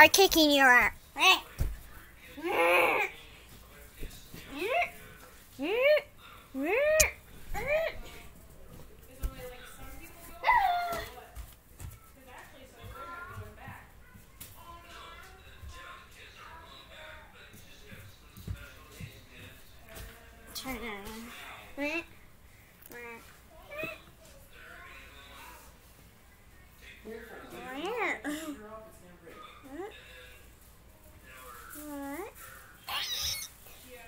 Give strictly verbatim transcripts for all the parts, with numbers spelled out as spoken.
are kicking your ass. Is only like some people go back or what? Because Ashley says they're not going back. Yeah.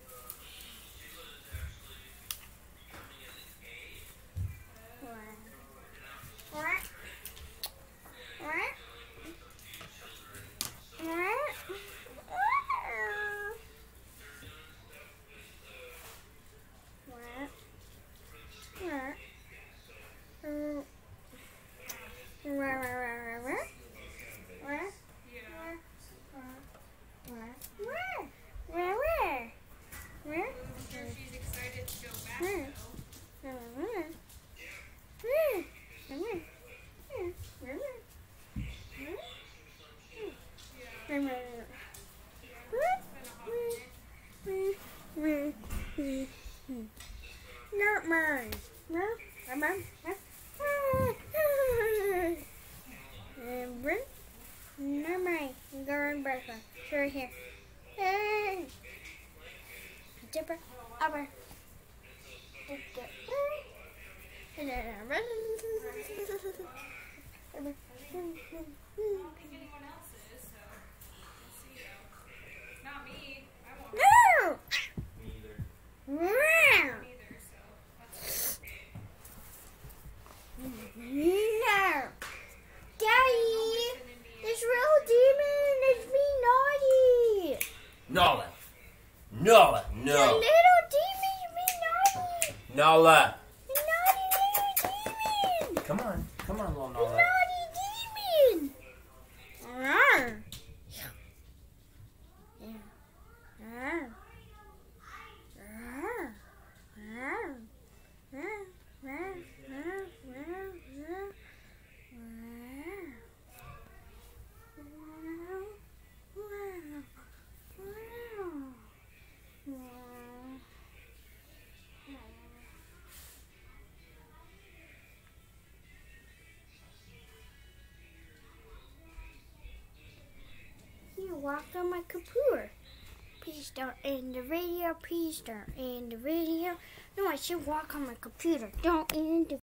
Yeah. I'm sure she's excited to go back though. Yeah. Yeah. It's been a hot minute. Not mine. No, I'm mine. Not mine. Go on breakfast. Right here. Hey. Dipper. Upper. And then I don't think anyone else is, so we'll see though. Not me. I won't no. Me either. Wow. either, so that's No. Daddy. listen in the This real demon is me naughty. Nola. Nola. The No. little demon is me naughty. Nola. The naughty little demon. Come on. Come on, little The Nola. naughty demon. Rawr. Yeah. Rawr. Rawr. Rawr. Rawr. Rawr. Rawr. Rawr. Rawr. You walk on my computer. Please don't end the video. Please don't end the video. No, I should walk on my computer. Don't end the